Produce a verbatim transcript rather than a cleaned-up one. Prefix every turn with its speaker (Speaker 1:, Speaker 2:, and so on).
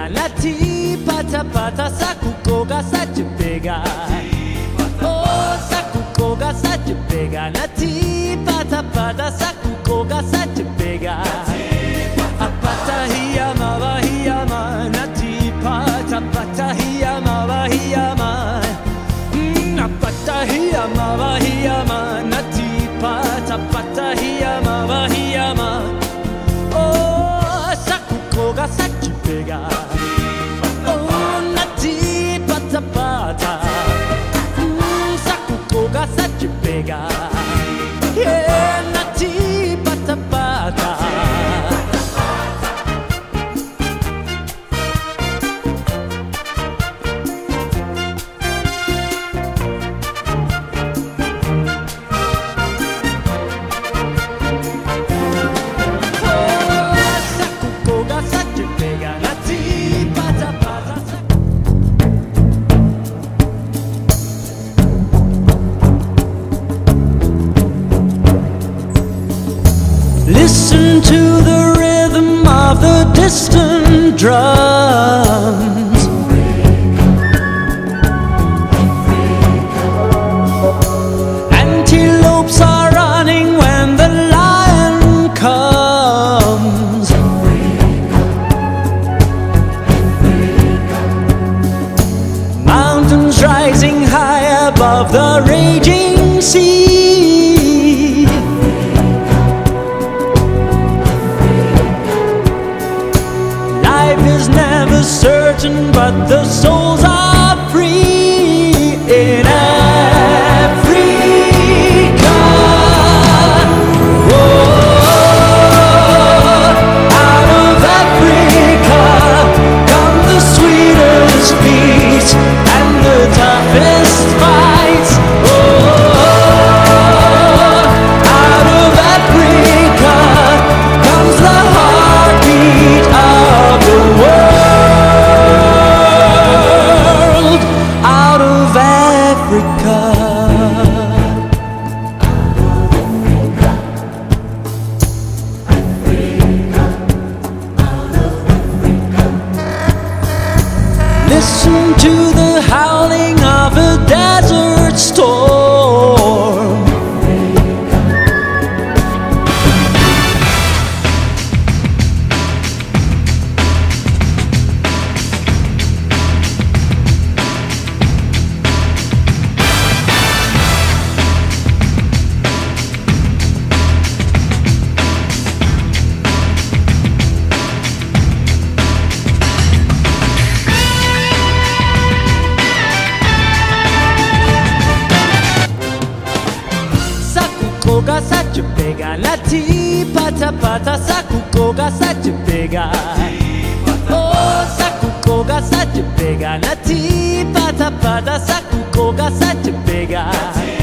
Speaker 1: pega, la ti pata pata, sakuko ga sa te pega. Oh, sakuko ga sa te pega, la ti pata pata, sakuko ga sa te pega. Apata hiyama wa hiyama, la ti pata pata hiyama wa hiyama. Apata hiyama wa hiyama, la ti pata pata hiyama wa hiyama. Oh, sakuko ga sa te pega. Oh, la ti pata pata, mm, sakuko ga sa te pega. Yeah, la ti pata pata.
Speaker 2: Listen to the rhythm of the distant drums. Antelopes are running when the lion comes. Mountains rising high above the raging sea. Is never certain, but the souls are free in Africa. Oh, out of Africa come the sweetest beats and the toughest fights. Oh, out of Africa comes the heartbeat of the world, out of Africa. Listen to the howling of a desert storm.
Speaker 1: Sakuko ga sa te pega, la ti pata pata, sakuko ga sa te pega. Oh, sakuko ga sa te pega, la ti pata pata, sakuko ga sa te pega.